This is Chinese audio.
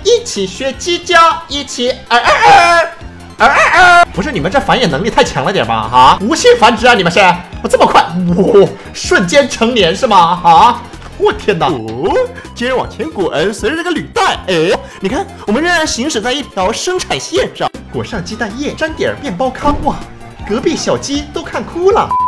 一起学鸡叫，一起不是你们这繁衍能力太强了点吧？啊，无性繁殖啊！你们是？这么快？哇，瞬间成年是吗？啊！我天哪！哦，接着往前滚，随着这个履带，哎，你看，我们仍然行驶在一条生产线上，裹上鸡蛋液，沾点面包糠，哇，隔壁小鸡都看哭了。